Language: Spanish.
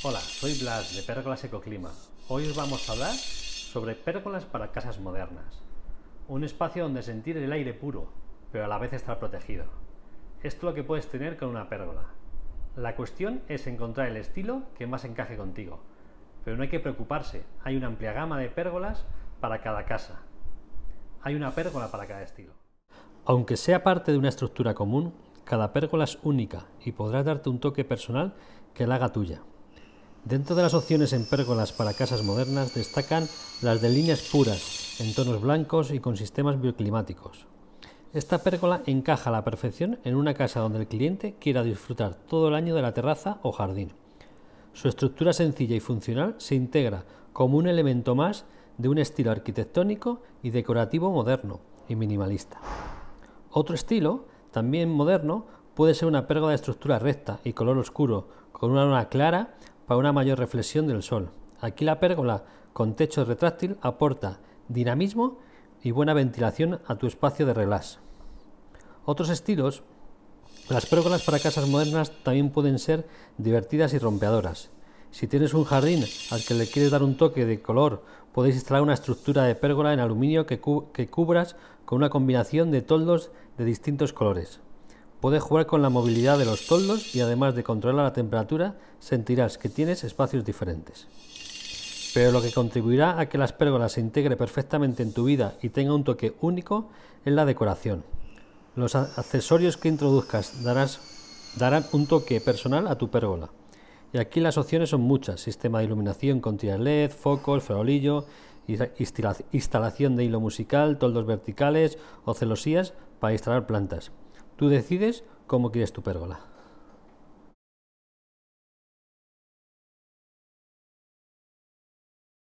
Hola, soy Blas de Pérgolas Ecoclima. Hoy os vamos a hablar sobre pérgolas para casas modernas. Un espacio donde sentir el aire puro, pero a la vez estar protegido. Esto es lo que puedes tener con una pérgola. La cuestión es encontrar el estilo que más encaje contigo. Pero no hay que preocuparse, hay una amplia gama de pérgolas para cada casa. Hay una pérgola para cada estilo. Aunque sea parte de una estructura común, cada pérgola es única y podrás darte un toque personal que la haga tuya. Dentro de las opciones en pérgolas para casas modernas destacan las de líneas puras, en tonos blancos y con sistemas bioclimáticos. Esta pérgola encaja a la perfección en una casa donde el cliente quiera disfrutar todo el año de la terraza o jardín. Su estructura sencilla y funcional se integra como un elemento más de un estilo arquitectónico y decorativo moderno y minimalista. Otro estilo, también moderno, puede ser una pérgola de estructura recta y color oscuro, con una lona clara para una mayor reflexión del sol. Aquí la pérgola con techo retráctil aporta dinamismo y buena ventilación a tu espacio de relax. Otros estilos, las pérgolas para casas modernas también pueden ser divertidas y rompeadoras. Si tienes un jardín al que le quieres dar un toque de color, podéis instalar una estructura de pérgola en aluminio que cubras con una combinación de toldos de distintos colores. Puedes jugar con la movilidad de los toldos y además de controlar la temperatura, sentirás que tienes espacios diferentes. Pero lo que contribuirá a que las pérgolas se integre perfectamente en tu vida y tenga un toque único es la decoración. Los accesorios que introduzcas darán un toque personal a tu pérgola. Y aquí las opciones son muchas: sistema de iluminación con tiras LED, focos, farolillo, instalación de hilo musical, toldos verticales o celosías para instalar plantas. Tú decides cómo quieres tu pérgola.